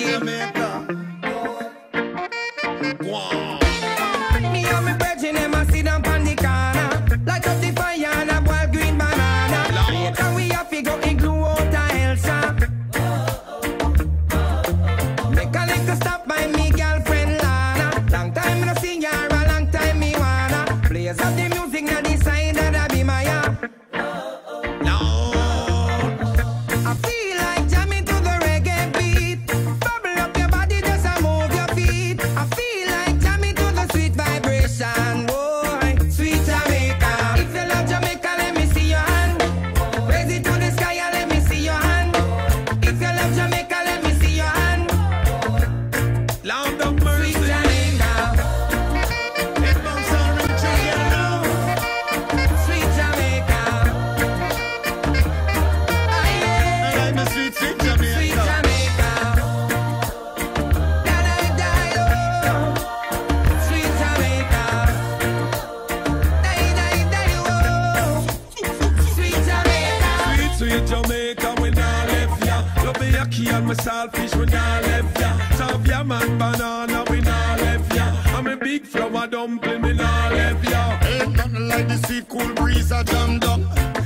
reggae. Wow. Me and my brethren, them a sit down on the corner, light up the fire and a boiled green banana. Later we have to go igloo out of Elsa. Make a little stop by me girlfriend Lana. Long time no see her, a long time me wanna. Players of the music now decide that I be my I feel like jamming to the reggae beat. Bubble up your body, just a move your feet. I feel like jamming to the sweet vibration. Boy, sweet Jamaica. If you love Jamaica, let me see your hand. Raise it to the sky and let me see your hand. If you love Jamaica, let me see your hand. Lord of mercy. Sweet Jamaica. It bounce on them children now. Sweet Jamaica. I'm a sweet, sweet Sweet Jamaica. Jamaica. Da-da-da, oh. Sweet Jamaica. Da-da-da, oh. Sweet Jamaica. Sweet, sweet Jamaica, we not left ya. Love me a key and my saltfish, we not left ya. Savia man banana, we not left ya. I'm a big flower dumpling, we not left ya. Ain't nothing like the sweet cool breeze I jammed up.